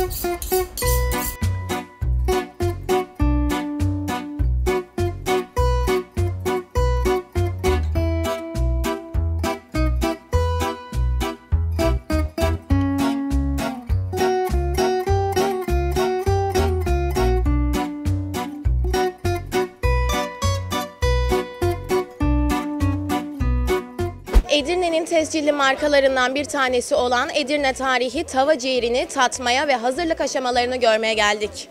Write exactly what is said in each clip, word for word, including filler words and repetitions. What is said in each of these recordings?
Edirne'nin tescilli markalarından bir tanesi olan Edirne Tarihi tava ciğerini tatmaya ve hazırlık aşamalarını görmeye geldik.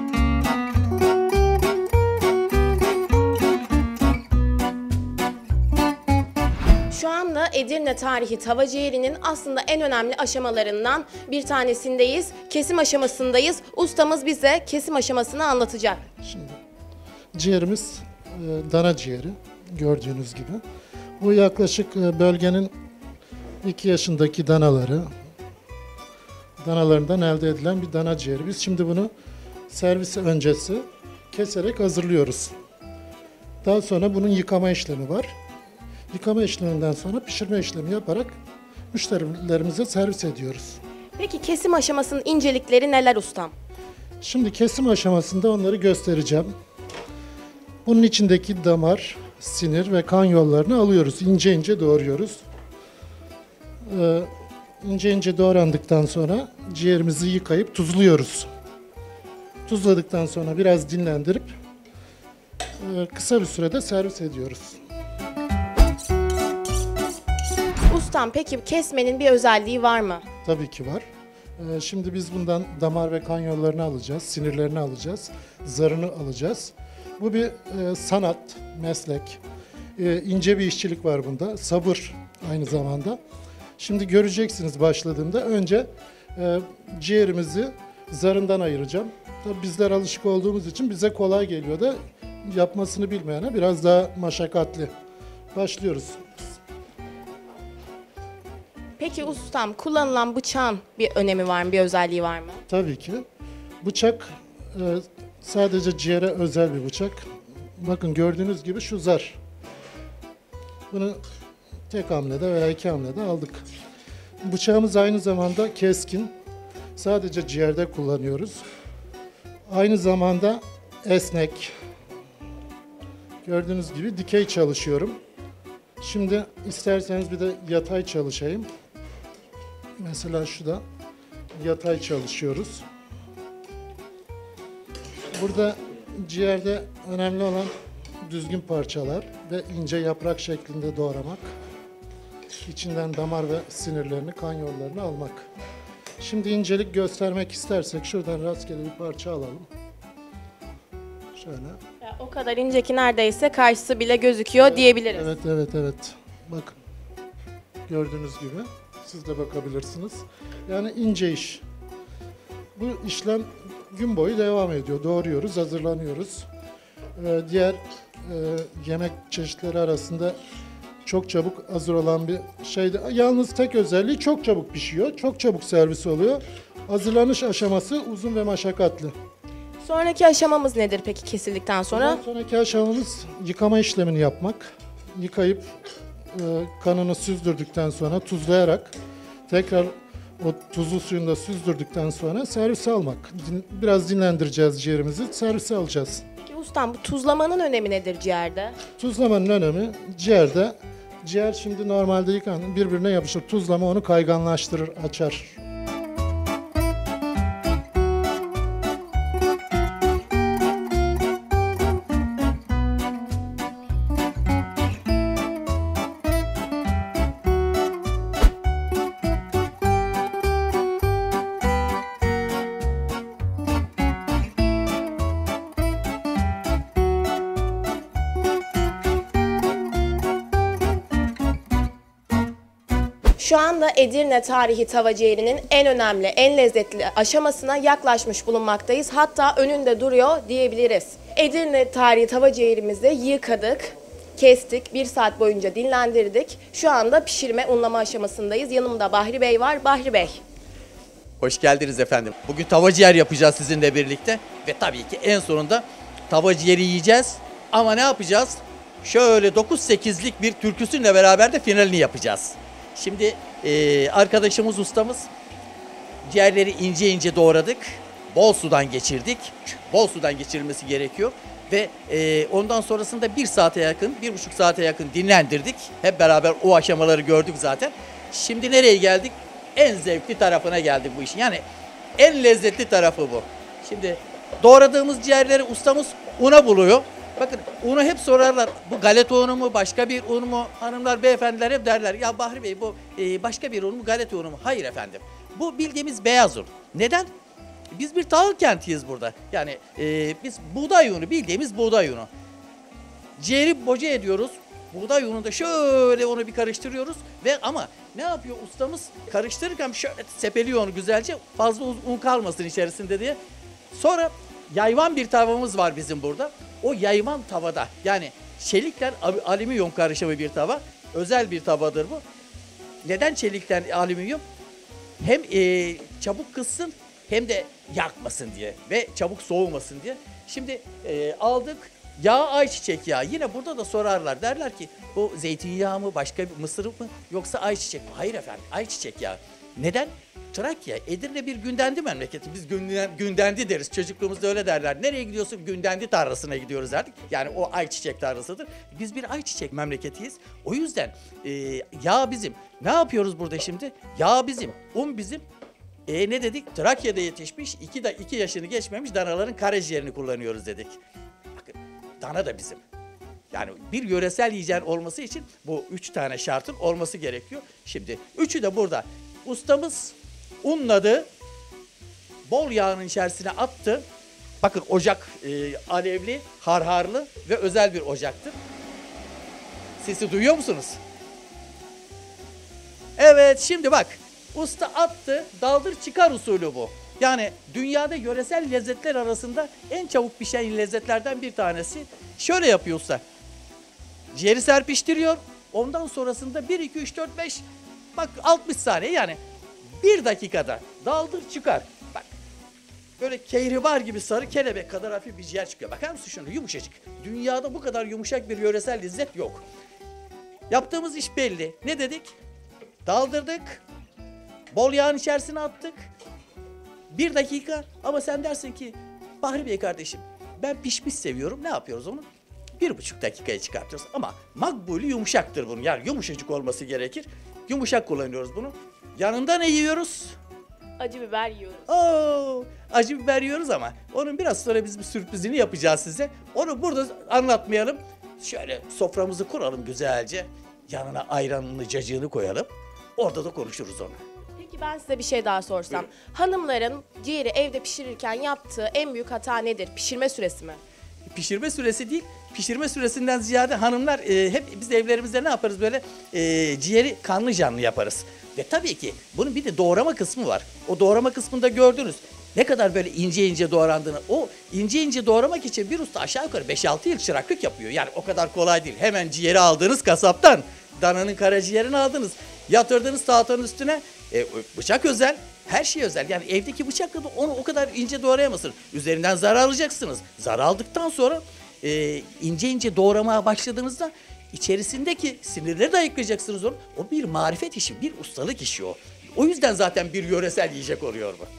Şu anda Edirne Tarihi tava ciğerinin aslında en önemli aşamalarından bir tanesindeyiz. Kesim aşamasındayız. Ustamız bize kesim aşamasını anlatacak. Şimdi ciğerimiz e, dana ciğeri gördüğünüz gibi. Bu yaklaşık bölgenin iki yaşındaki danaları, danalarından elde edilen bir dana ciğeri. Biz şimdi bunu servis öncesi keserek hazırlıyoruz. Daha sonra bunun yıkama işlemi var. Yıkama işleminden sonra pişirme işlemi yaparak müşterilerimize servis ediyoruz. Peki kesim aşamasının incelikleri neler ustam? Şimdi kesim aşamasında onları göstereceğim. Bunun içindeki damar, sinir ve kan yollarını alıyoruz. İnce ince doğruyoruz. Ee, ince ince doğrandıktan sonra ciğerimizi yıkayıp tuzluyoruz. Tuzladıktan sonra biraz dinlendirip e, kısa bir sürede servis ediyoruz. Ustam peki kesmenin bir özelliği var mı? Tabii ki var. Ee, şimdi biz bundan damar ve kan yollarını alacağız, sinirlerini alacağız, zarını alacağız. Bu bir e, sanat, meslek, e, ince bir işçilik var bunda, sabır aynı zamanda. Şimdi göreceksiniz başladığımda önce e, ciğerimizi zarından ayıracağım. Tabii bizler alışık olduğumuz için bize kolay geliyor da yapmasını bilmeyene biraz daha meşakkatli. Başlıyoruz. Peki ustam kullanılan bıçağın bir önemi var mı, bir özelliği var mı? Tabii ki. Bıçak e, sadece ciğere özel bir bıçak. Bakın gördüğünüz gibi şu zar. Bunu tek hamlede veya iki hamlede aldık. Bıçağımız aynı zamanda keskin. Sadece ciğerde kullanıyoruz. Aynı zamanda esnek. Gördüğünüz gibi dikey çalışıyorum. Şimdi isterseniz bir de yatay çalışayım. Mesela şu da yatay çalışıyoruz. Burada ciğerde önemli olan düzgün parçalar ve ince yaprak şeklinde doğramak. İçinden damar ve sinirlerini, kan yollarını almak. Şimdi incelik göstermek istersek şuradan rastgele bir parça alalım. Şöyle. Ya, o kadar ince ki neredeyse karşısı bile gözüküyor Evet, diyebiliriz. Evet, evet, evet. Bakın. Gördüğünüz gibi. Siz de bakabilirsiniz. Yani ince iş. Bu işlem gün boyu devam ediyor. Doğruyoruz, hazırlanıyoruz. Ee, diğer e, yemek çeşitleri arasında çok çabuk hazır olan bir şeydi. Yalnız tek özelliği çok çabuk pişiyor. Çok çabuk servis oluyor. Hazırlanış aşaması uzun ve meşakkatli. Sonraki aşamamız nedir peki kesildikten sonra? Ondan sonraki aşamamız yıkama işlemini yapmak. Yıkayıp e, kanını süzdürdükten sonra tuzlayarak tekrar o tuzlu suyunu da süzdürdükten sonra servise almak. Din, biraz dinlendireceğiz ciğerimizi, servise alacağız. Peki ustam bu tuzlamanın önemi nedir ciğerde? Tuzlamanın önemi ciğerde. Ciğer şimdi normalde yıkan birbirine yapışır. Tuzlama onu kayganlaştırır, açar. Şu anda Edirne Tarihi tava ciğerinin en önemli, en lezzetli aşamasına yaklaşmış bulunmaktayız. Hatta önünde duruyor diyebiliriz. Edirne Tarihi tava ciğerimizi yıkadık, kestik, bir saat boyunca dinlendirdik. Şu anda pişirme, unlama aşamasındayız. Yanımda Bahri Bey var. Bahri Bey. Hoş geldiniz efendim. Bugün tava ciğer yapacağız sizinle birlikte. Ve tabii ki en sonunda tava ciğeri yiyeceğiz. Ama ne yapacağız? Şöyle dokuz sekizlik bir türküsünle beraber de finalini yapacağız. Şimdi e, arkadaşımız, ustamız ciğerleri ince ince doğradık. Bol sudan geçirdik. Bol sudan geçirilmesi gerekiyor. Ve e, ondan sonrasında bir saate yakın, bir buçuk saate yakın dinlendirdik. Hep beraber o aşamaları gördük zaten. Şimdi nereye geldik? En zevkli tarafına geldik bu işin. Yani en lezzetli tarafı bu. Şimdi doğradığımız ciğerleri ustamız una buluyor. Bakın unu hep sorarlar. Bu galeta unu mu, başka bir un mu? Hanımlar, beyefendiler hep derler. Ya Bahri Bey bu e, başka bir un mu, galeta unu mu? Hayır efendim. Bu bildiğimiz beyaz un. Neden? Biz bir tahıl kentiyiz burada. Yani e, biz buğday unu, bildiğimiz buğday unu. Ciğeri boca ediyoruz. Buğday ununda şöyle onu bir karıştırıyoruz ve ama ne yapıyor ustamız? Karıştırırken şöyle sepeliyor onu güzelce, fazla un kalmasın içerisinde diye. Sonra yayvan bir tavamız var bizim burada. O yayvan tavada, yani çelikten alüminyum karışımı bir tava. Özel bir tavadır bu. Neden çelikten alüminyum? Hem e, çabuk kızsın hem de yakmasın diye ve çabuk soğumasın diye. Şimdi e, aldık. Yağ ayçiçek yağı. Yine burada da sorarlar. Derler ki bu zeytinyağı mı, başka bir mısır mı, yoksa ayçiçek mi? Hayır efendim, ayçiçek yağı. Neden? Trakya, Edirne bir gündendi memleketi. Biz günden, gündendi deriz. Çocukluğumuzda öyle derler. Nereye gidiyorsun? Gündendi tarlasına gidiyoruz derdik. Yani o ayçiçek tarlasıdır. Biz bir ayçiçek memleketiyiz. O yüzden e, yağ bizim. Ne yapıyoruz burada şimdi? Yağ bizim, un bizim. E ne dedik? Trakya'da yetişmiş, iki, da, iki yaşını geçmemiş danaların karaciğerini kullanıyoruz dedik. Dana da bizim. Yani bir yöresel yiyeceğin olması için bu üç tane şartın olması gerekiyor. Şimdi üçü de burada. Ustamız unladı, bol yağının içerisine attı. Bakın ocak e, alevli, harharlı ve özel bir ocaktır. Sesi duyuyor musunuz? Evet, şimdi bak. Usta attı, daldır çıkar usulü bu. Yani dünyada yöresel lezzetler arasında en çabuk pişen lezzetlerden bir tanesi. Şöyle yapıyor usta. Ciğeri serpiştiriyor. Ondan sonrasında bir, iki, üç, dört, beş, bak altmış saniye, yani bir dakikada daldır çıkar. Bak böyle kehribar gibi sarı kelebek kadar hafif bir ciğer çıkıyor. Bakar mısın şunu, yumuşacık. Dünyada bu kadar yumuşak bir yöresel lezzet yok. Yaptığımız iş belli. Ne dedik? Daldırdık. Bol yağın içerisine attık. Bir dakika, ama sen dersin ki Bahri Bey kardeşim ben pişmiş seviyorum. Ne yapıyoruz onu? Bir buçuk dakikaya çıkartıyoruz. Ama makbulü yumuşaktır bunun. Yani yumuşacık olması gerekir. Yumuşak kullanıyoruz bunu. Yanında ne yiyoruz? Acı biber yiyoruz. Oo, acı biber yiyoruz ama onun biraz sonra biz bir sürprizini yapacağız size. Onu burada anlatmayalım. Şöyle soframızı kuralım güzelce. Yanına ayranını, cacığını koyalım. Orada da konuşuruz onu. Peki ben size bir şey daha sorsam. Hanımların ciğeri evde pişirirken yaptığı en büyük hata nedir? Pişirme süresi mi? Pişirme süresi değil, pişirme süresinden ziyade hanımlar e, hep biz evlerimizde ne yaparız böyle e, ciğeri kanlı canlı yaparız. Ve tabii ki bunun bir de doğrama kısmı var. O doğrama kısmında gördünüz. Ne kadar böyle ince ince doğrandığını, o ince ince doğramak için bir usta aşağı yukarı beş altı yıl çıraklık yapıyor. Yani o kadar kolay değil. Hemen ciğeri aldığınız kasaptan, dananın karaciğerini aldınız, yatırdınız tahtanın üstüne. E, bıçak özel, her şey özel. Yani evdeki bıçakla da onu o kadar ince doğrayamazsın. Üzerinden zar alacaksınız. Zar aldıktan sonra e, ince ince doğramaya başladığınızda içerisindeki sinirleri de ayıklayacaksınız onu. O bir marifet işi, bir ustalık işi o. O yüzden zaten bir yöresel yiyecek oluyor bu.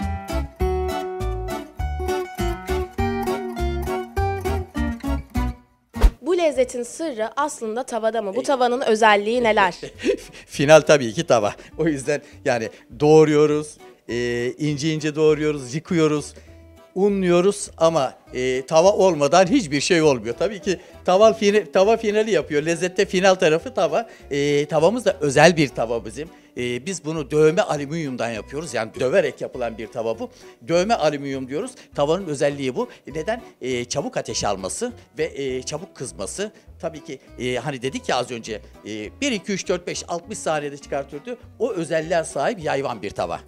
Bu lezzetin sırrı aslında tavada mı? Bu tavanın özelliği neler? Final tabii ki tava. O yüzden yani doğruyoruz, e, ince ince doğruyoruz, yıkıyoruz, unluyoruz ama e, tava olmadan hiçbir şey olmuyor. Tabii ki tava, fina, tava finali yapıyor. Lezzette final tarafı tava. E, tavamız da özel bir tava bizim. E, biz bunu dövme alüminyumdan yapıyoruz. Yani döverek yapılan bir tava bu. Dövme alüminyum diyoruz. Tavanın özelliği bu. Neden? E, çabuk ateş alması ve e, çabuk kızması. Tabii ki e, hani dedik ya az önce e, bir, iki, üç, dört, beş, altmış saniyede çıkartıyordu. O özelliğe sahip yayvan bir tava.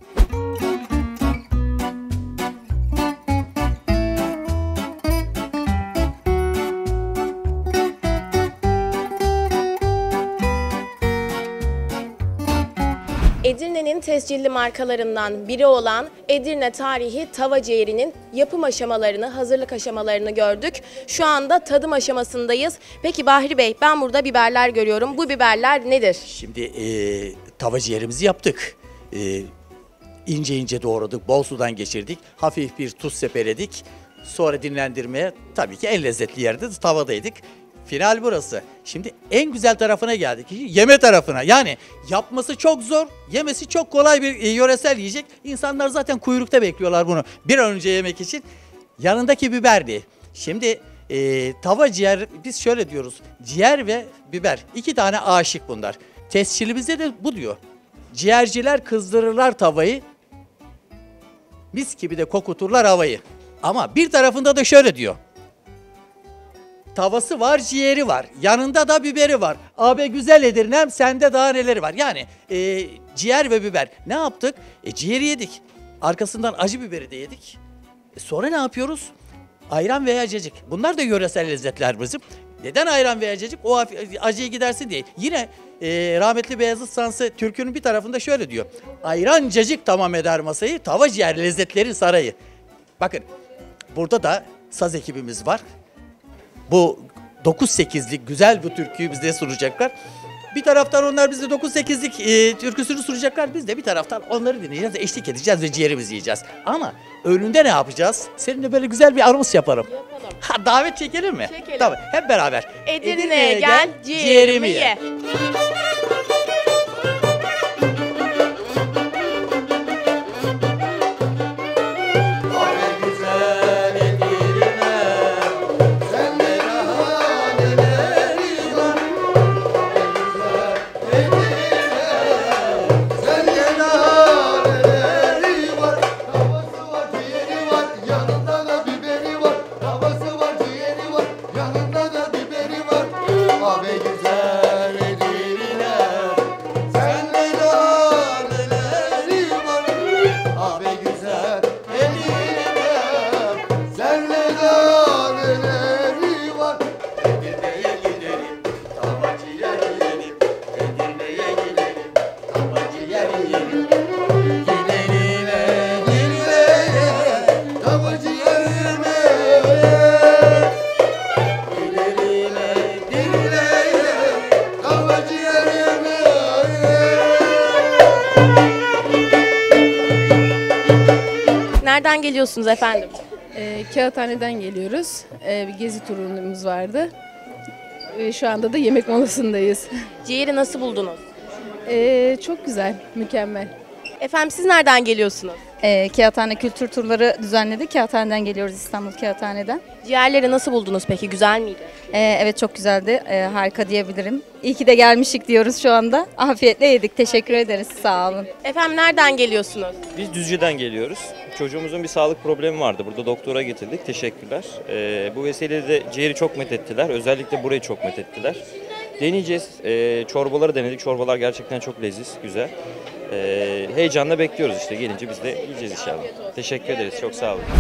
Edirne'nin tescilli markalarından biri olan Edirne Tarihi Tava Ciğeri'nin yapım aşamalarını, hazırlık aşamalarını gördük. Şu anda tadım aşamasındayız. Peki Bahri Bey, ben burada biberler görüyorum. Bu biberler nedir? Şimdi e, tava ciğerimizi yaptık. E, ince ince doğradık, bol sudan geçirdik, hafif bir tuz sepeledik. Sonra dinlendirmeye tabii ki en lezzetli yerde tavadaydık. Final burası. Şimdi en güzel tarafına geldik. Yeme tarafına. Yani yapması çok zor, yemesi çok kolay bir e, yöresel yiyecek. İnsanlar zaten kuyrukta bekliyorlar bunu bir an önce yemek için. Yanındaki biberdi. Şimdi e, tava ciğer, biz şöyle diyoruz. Ciğer ve biber. İki tane aşık bunlar. Tescilimizde de bu diyor. Ciğerciler kızdırırlar tavayı. Mis gibi de kokuturlar havayı. Ama bir tarafında da şöyle diyor. Tavası var, ciğeri var. Yanında da biberi var. Abi güzel Edirne'm, sende daha neleri var? Yani e, ciğer ve biber. Ne yaptık? E, ciğeri yedik. Arkasından acı biberi de yedik. E, sonra ne yapıyoruz? Ayran veya cacık. Bunlar da yöresel lezzetler bizim. Neden ayran veya cacık? O acıyı gidersin diye. Yine e, rahmetli Beyazıt Sansı türkünün bir tarafında şöyle diyor. Ayran cacık tamam eder masayı, tava ciğer lezzetlerin sarayı. Bakın burada da saz ekibimiz var. Bu dokuz sekizlik güzel bu türküyü bize sunacaklar. Bir taraftan onlar bize dokuz sekizlik e, türküsünü sunacaklar. Biz de bir taraftan onları dinleyeceğiz, eşlik edeceğiz ve ciğerimizi yiyeceğiz. Ama önünde ne yapacağız? Seninle böyle güzel bir anons yapalım. Yapalım. Ha, davet çekelim mi? Çekelim. Tabii, hep beraber. Edirne'ye gel, ciğerimi ye. Nereden geliyorsunuz efendim? E, Kağıthane'den geliyoruz. E, bir gezi turumuz vardı. Ve şu anda da yemek molasındayız. Ciğeri nasıl buldunuz? E, çok güzel, mükemmel. Efendim siz nereden geliyorsunuz? E, Kağıthane kültür turları düzenledik. Kağıthane'den geliyoruz, İstanbul Kağıthane'den. Ciğerleri nasıl buldunuz peki? Güzel miydi? E, evet çok güzeldi. E, harika diyebilirim. İyi ki de gelmişik diyoruz şu anda. Afiyetle yedik. Teşekkür ederiz. Sağ olun. Efendim nereden geliyorsunuz? Biz Düzce'den geliyoruz. Çocuğumuzun bir sağlık problemi vardı. Burada doktora getirdik. Teşekkürler. Ee, bu vesileyle de ciğeri çok methettiler. Özellikle burayı çok methettiler. Deneyeceğiz. Ee, çorbaları denedik. Çorbalar gerçekten çok leziz, güzel. Ee, heyecanla bekliyoruz işte. Gelince biz de yiyeceğiz inşallah. Teşekkür ederiz. Çok sağ olun.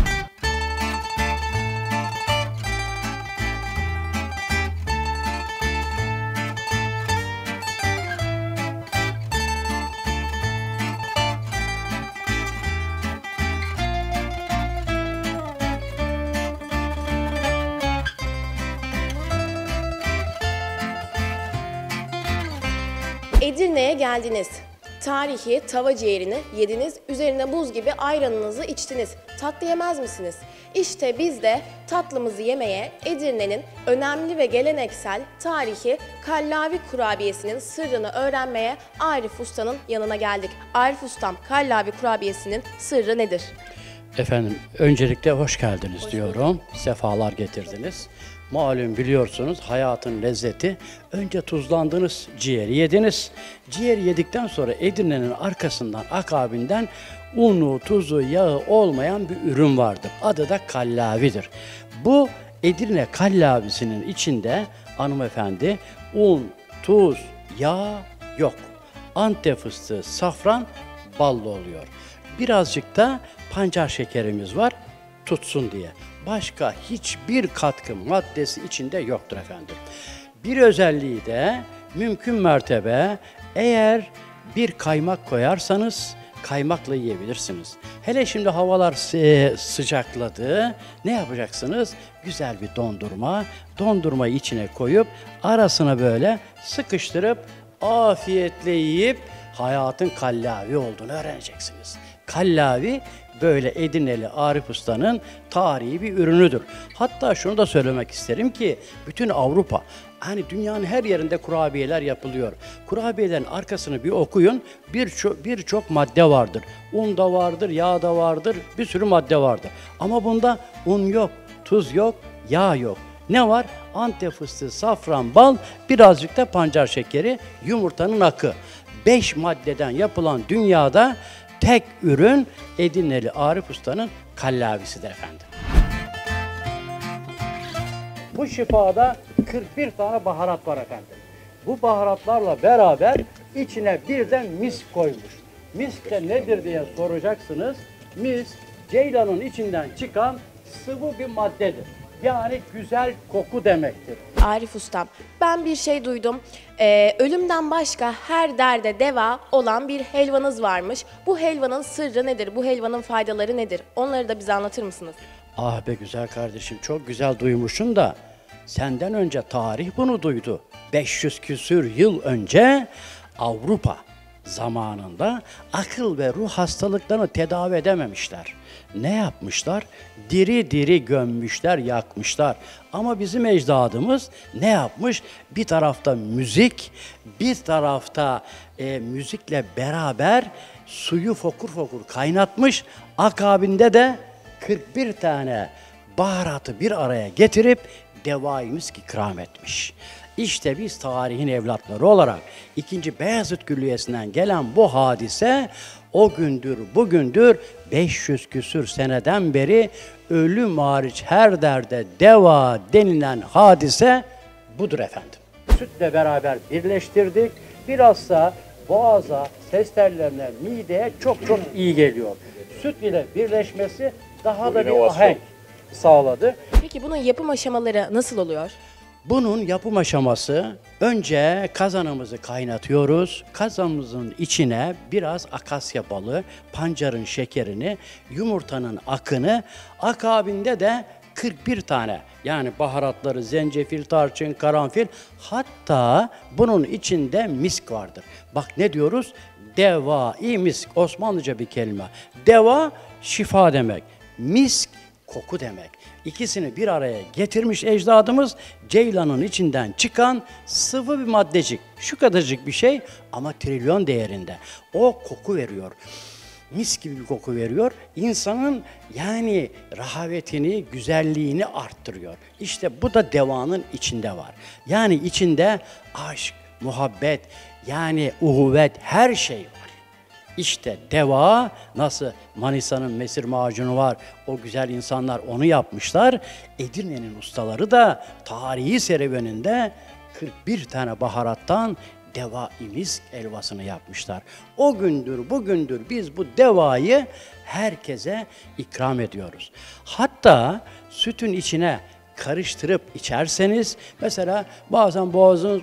Edirne'ye geldiniz. Tarihi tava ciğerini yediniz, üzerine buz gibi ayranınızı içtiniz. Tatlı yemez misiniz? İşte biz de tatlımızı yemeye Edirne'nin önemli ve geleneksel tarihi kallavi kurabiyesinin sırrını öğrenmeye Arif Usta'nın yanına geldik. Arif Ustam, kallavi kurabiyesinin sırrı nedir? Efendim öncelikle hoş geldiniz diyorum. Sefalar getirdiniz. Malum biliyorsunuz hayatın lezzeti. Önce tuzlandınız, ciğeri yediniz. Ciğeri yedikten sonra Edirne'nin arkasından, akabinden unu, tuzu, yağı olmayan bir ürün vardır. Adı da kallavidir. Bu Edirne kallavisinin içinde hanımefendi un, tuz, yağ yok. Antep fıstığı, safran, ballı oluyor. Birazcık da pancar şekerimiz var tutsun diye. Başka hiçbir katkı maddesi içinde yoktur efendim. Bir özelliği de mümkün mertebe eğer bir kaymak koyarsanız kaymakla yiyebilirsiniz. Hele şimdi havalar sıcakladı. Ne yapacaksınız? Güzel bir dondurma. Dondurmayı içine koyup arasına böyle sıkıştırıp afiyetle yiyip hayatın kallavi olduğunu öğreneceksiniz. Kallavi böyle Edirneli Arif Usta'nın tarihi bir ürünüdür. Hatta şunu da söylemek isterim ki bütün Avrupa, hani dünyanın her yerinde kurabiyeler yapılıyor. Kurabiyelerin arkasını bir okuyun, birçok birçok madde vardır. Un da vardır, yağ da vardır, bir sürü madde vardır. Ama bunda un yok, tuz yok, yağ yok. Ne var? Antep fıstığı, safran, bal, birazcık da pancar şekeri, yumurtanın akı. Beş maddeden yapılan dünyada tek ürün Edirneli Arif Usta'nın kallavisidir efendim. Bu şifada kırk bir tane baharat var efendim. Bu baharatlarla beraber içine birden misk koymuş. Misk de nedir diye soracaksınız. Misk, ceylanın içinden çıkan sıvı bir maddedir. Yani güzel koku demektir. Arif Ustam, ben bir şey duydum. Ee, ölümden başka her derde deva olan bir helvanız varmış. Bu helvanın sırrı nedir? Bu helvanın faydaları nedir? Onları da bize anlatır mısınız? Ah be güzel kardeşim, çok güzel duymuşsun da senden önce tarih bunu duydu. beş yüz küsür yıl önce Avrupa zamanında akıl ve ruh hastalıklarını tedavi edememişler. Ne yapmışlar? Diri diri gömmüşler, yakmışlar. Ama bizim ecdadımız ne yapmış? Bir tarafta müzik, bir tarafta e, müzikle beraber suyu fokur fokur kaynatmış. Akabinde de kırk bir tane baharatı bir araya getirip devai misk ikram etmiş. İşte biz tarihin evlatları olarak ikinci Beyazıt Külliyesi'nden gelen bu hadise o gündür bugündür beş yüz küsür seneden beri ölüm hariç her derde deva denilen hadise budur efendim. Sütle beraber birleştirdik. Bilhassa boğaza, ses tellerine, mideye çok çok iyi geliyor. Süt ile birleşmesi daha da bir ahenk sağladı. Peki bunun yapım aşamaları nasıl oluyor? Bunun yapım aşaması, önce kazanımızı kaynatıyoruz. Kazanımızın içine biraz akasya balı, pancarın şekerini, yumurtanın akını, akabinde de kırk bir tane yani baharatları, zencefil, tarçın, karanfil, hatta bunun içinde misk vardır. Bak ne diyoruz? Devai misk, Osmanlıca bir kelime. Deva şifa demek, misk koku demek. İkisini bir araya getirmiş ecdadımız, ceylanın içinden çıkan sıvı bir maddecik. Şu kadarcık bir şey ama trilyon değerinde. O koku veriyor. Mis gibi bir koku veriyor. İnsanın yani rahavetini, güzelliğini arttırıyor. İşte bu da devanın içinde var. Yani içinde aşk, muhabbet, yani uhuvvet, her şey var. İşte deva, nasıl Manisa'nın mesir macunu var, o güzel insanlar onu yapmışlar. Edirne'nin ustaları da tarihi serüveninde kırk bir tane baharattan deva imisk helvasını yapmışlar. O gündür bugündür biz bu devayı herkese ikram ediyoruz. Hatta sütün içine karıştırıp içerseniz, mesela bazen boğazınız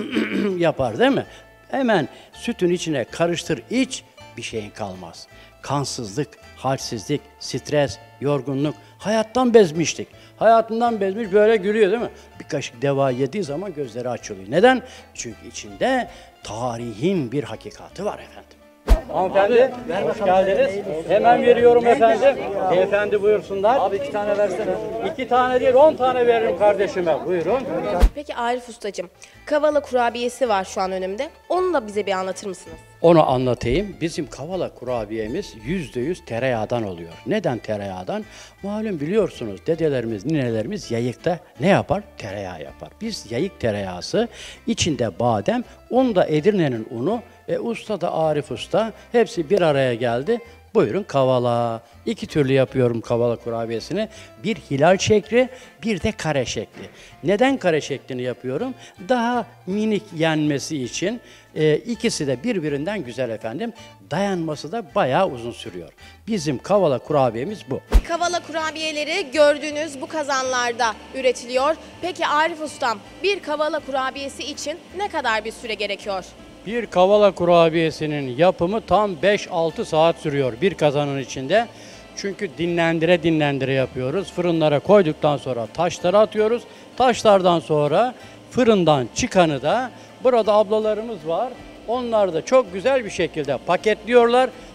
yapar değil mi? Hemen sütün içine karıştır iç, bir şeyin kalmaz. Kansızlık, halsizlik, stres, yorgunluk, hayattan bezmiştik. Hayatından bezmiş böyle gülüyor değil mi? Bir kaşık deva yediği zaman gözleri açılıyor. Neden? Çünkü içinde tarihin bir hakikati var efendim. Hanımefendi, hoş geldiniz. Hemen veriyorum efendim. Beyefendi buyursunlar. Abi iki tane versene. İki tane değil, on tane veririm kardeşime. Buyurun. Peki Arif Ustacığım, kavala kurabiyesi var şu an önümde. Onu da bize bir anlatır mısınız? Onu anlatayım. Bizim kavala kurabiyemiz yüzde yüz tereyağdan oluyor. Neden tereyağdan? Malum biliyorsunuz dedelerimiz, ninelerimiz yayıkta ne yapar? Tereyağı yapar. Biz yayık tereyağısı, içinde badem, onu da Edirne'nin unu, e, usta da Arif Usta, hepsi bir araya geldi. Buyurun kavala. İki türlü yapıyorum kavala kurabiyesini. Bir hilal şekli, bir de kare şekli. Neden kare şeklini yapıyorum? Daha minik yenmesi için. E, ikisi de birbirinden güzel efendim. Dayanması da bayağı uzun sürüyor. Bizim kavala kurabiyemiz bu. Kavala kurabiyeleri gördüğünüz bu kazanlarda üretiliyor. Peki Arif Ustam, bir kavala kurabiyesi için ne kadar bir süre gerekiyor? Bir kavala kurabiyesinin yapımı tam beş altı saat sürüyor bir kazanın içinde. Çünkü dinlendire dinlendire yapıyoruz. Fırınlara koyduktan sonra taşlara atıyoruz. Taşlardan sonra fırından çıkanı da burada ablalarımız var. Onlar da çok güzel bir şekilde paketliyorlar.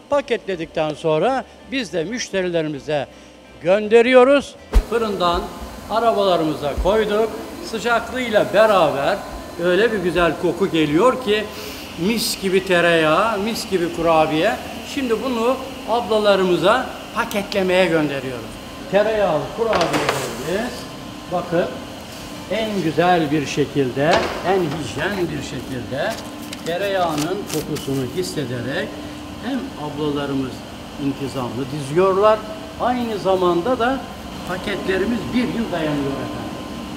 Paketledikten sonra biz de müşterilerimize gönderiyoruz. Fırından arabalarımıza koyduk. Sıcaklığıyla beraber öyle bir güzel koku geliyor ki mis gibi tereyağı, mis gibi kurabiye. Şimdi bunu ablalarımıza paketlemeye gönderiyoruz. Tereyağlı kurabiyelerimiz bakın en güzel bir şekilde, en hijyen bir şekilde tereyağının kokusunu hissederek hem ablalarımız intizamlı diziyorlar, aynı zamanda da paketlerimiz bir yıl dayanıyor efendim.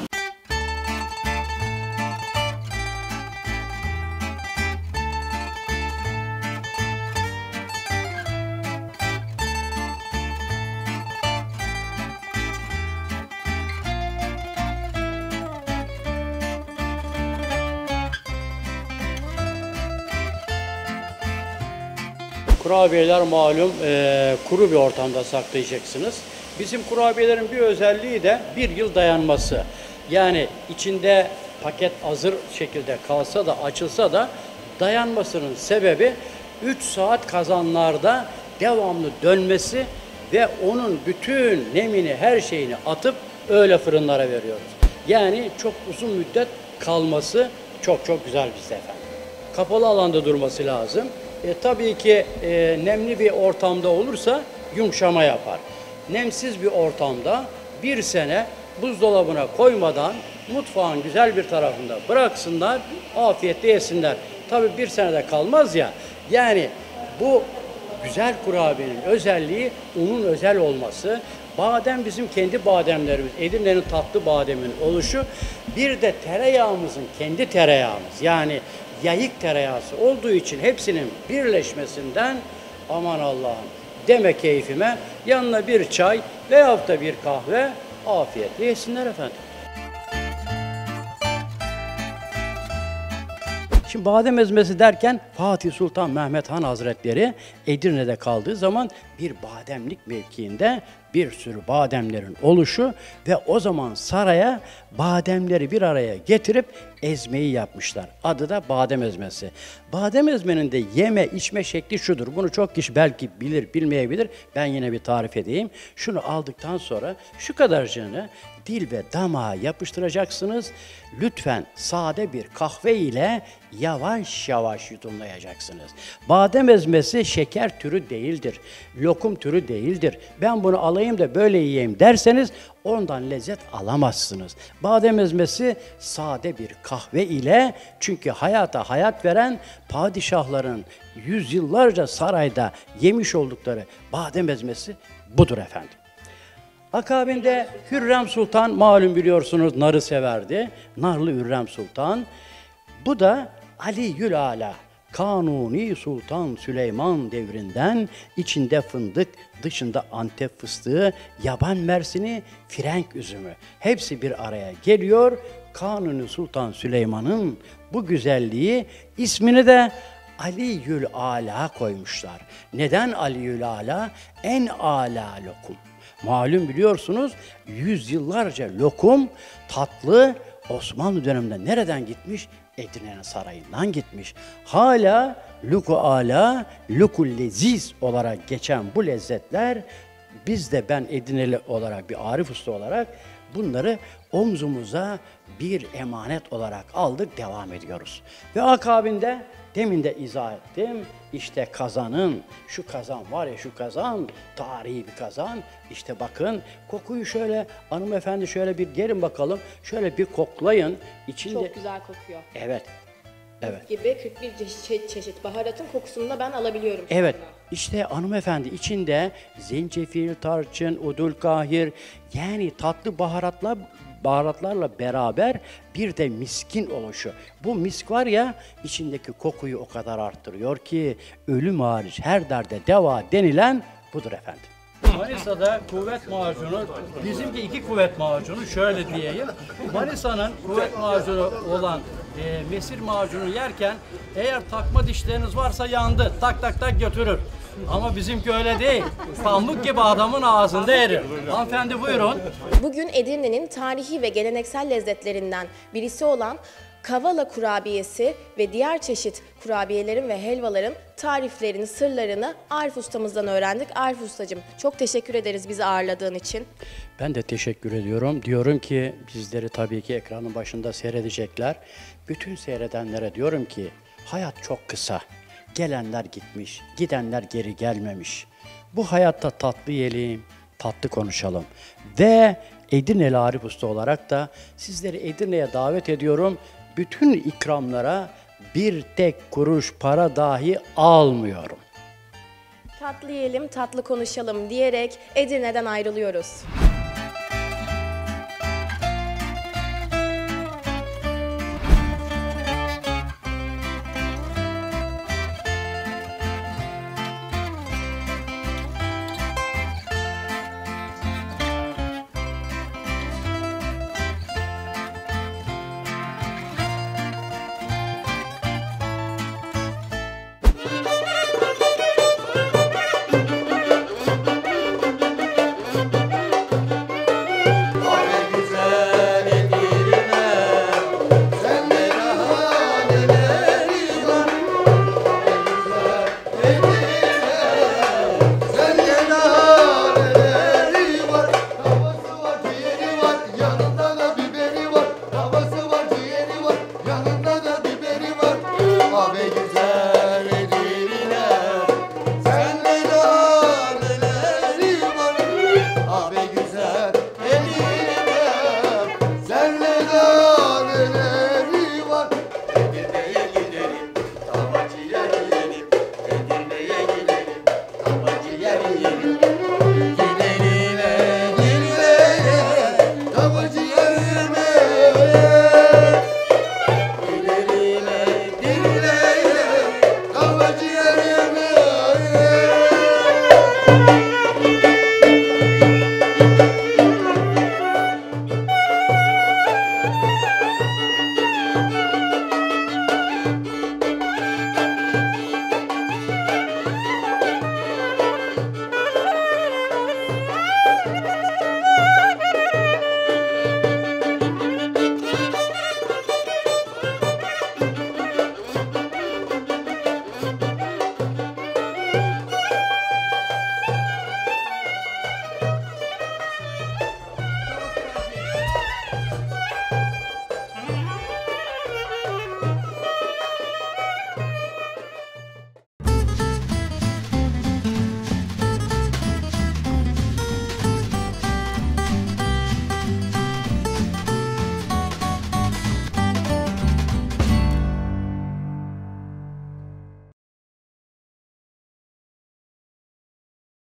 Kurabiyeler malum e, kuru bir ortamda saklayacaksınız. Bizim kurabiyelerin bir özelliği de bir yıl dayanması. Yani içinde paket hazır şekilde kalsa da açılsa da dayanmasının sebebi üç saat kazanlarda devamlı dönmesi ve onun bütün nemini, her şeyini atıp öyle fırınlara veriyoruz. Yani çok uzun müddet kalması çok çok güzel bizde efendim. Kapalı alanda durması lazım. E, tabii ki e, nemli bir ortamda olursa yumuşama yapar. Nemsiz bir ortamda bir sene buzdolabına koymadan mutfağın güzel bir tarafında bıraksınlar, afiyetle yesinler. Tabii bir senede kalmaz ya, yani bu güzel kurabiyenin özelliği unun özel olması. Badem bizim kendi bademlerimiz, Edirne'nin tatlı bademin oluşu. Bir de tereyağımızın kendi tereyağımız, yani yayık tereyağı olduğu için hepsinin birleşmesinden aman Allah'ım deme keyfime, yanına bir çay veyahut da bir kahve, afiyetle yesinler efendim. Şimdi badem ezmesi derken Fatih Sultan Mehmet Han Hazretleri Edirne'de kaldığı zaman bir bademlik mevkiinde bir sürü bademlerin oluşu ve o zaman saraya bademleri bir araya getirip ezmeyi yapmışlar. Adı da badem ezmesi. Badem ezmenin de yeme içme şekli şudur. Bunu çok kişi belki bilir, bilmeyebilir. Ben yine bir tarif edeyim. Şunu aldıktan sonra şu kadarcığını dil ve damağa yapıştıracaksınız. Lütfen sade bir kahve ile yavaş yavaş yudumlayacaksınız. Badem ezmesi şeker türü değildir. Lokum türü değildir. Ben bunu alayım da böyle yiyeyim derseniz ondan lezzet alamazsınız. Badem ezmesi sade bir kahve ile, çünkü hayata hayat veren padişahların yüzyıllarca sarayda yemiş oldukları badem ezmesi budur efendim. Akabinde Hürrem Sultan, malum biliyorsunuz, narı severdi. Narlı Hürrem Sultan. Bu da Ali'ül Ala, Kanuni Sultan Süleyman devrinden, içinde fındık, dışında Antep fıstığı, yaban mersini, frenk üzümü. Hepsi bir araya geliyor. Kanuni Sultan Süleyman'ın bu güzelliği, ismini de Ali'ül Ala koymuşlar. Neden Ali'ül Ala? En âlâ lokum. Malum biliyorsunuz yüzyıllarca lokum, tatlı Osmanlı döneminde nereden gitmiş? Edirne'nin sarayından gitmiş. Hala luku ala, luku leziz olarak geçen bu lezzetler, biz de ben Edirneli olarak, bir Arif Usta olarak bunları omzumuza bir emanet olarak aldık, devam ediyoruz. Ve akabinde demin de izah ettim. İşte kazanın, şu kazan var ya, şu kazan, tarihi bir kazan. İşte bakın, kokuyu şöyle, hanımefendi şöyle bir gelin bakalım, şöyle bir koklayın. İçinde... Çok güzel kokuyor. Evet, evet. Gibi kırk bir çeşit, çeşit baharatın kokusunu da ben alabiliyorum. Evet, işte hanımefendi içinde zencefil, tarçın, udulkahir, yani tatlı baharatlar, baharatlarla beraber bir de miskin oluşu. Bu misk var ya, içindeki kokuyu o kadar arttırıyor ki ölüm hariç her derde deva denilen budur efendim. Manisa'da kuvvet macunu, bizimki iki kuvvet macunu, şöyle diyeyim. Manisa'nın kuvvet macunu olan e, mesir macunu yerken eğer takma dişleriniz varsa yandı, tak tak tak götürür. Ama bizimki öyle değil. Pamuk gibi adamın ağzında erir. Hanımefendi buyurun. Bugün Edirne'nin tarihi ve geleneksel lezzetlerinden birisi olan Kavala kurabiyesi ve diğer çeşit kurabiyelerin ve helvaların tariflerini, sırlarını Arif ustamızdan öğrendik. Arif ustacığım, çok teşekkür ederiz bizi ağırladığın için. Ben de teşekkür ediyorum. Diyorum ki bizleri tabii ki ekranın başında seyredecekler. Bütün seyredenlere diyorum ki hayat çok kısa. Gelenler gitmiş, gidenler geri gelmemiş. Bu hayatta tatlı yiyelim, tatlı konuşalım. Ve Edirneli Arif Usta olarak da sizleri Edirne'ye davet ediyorum. Bütün ikramlara bir tek kuruş para dahi almıyorum. Tatlı yiyelim, tatlı konuşalım diyerek Edirne'den ayrılıyoruz.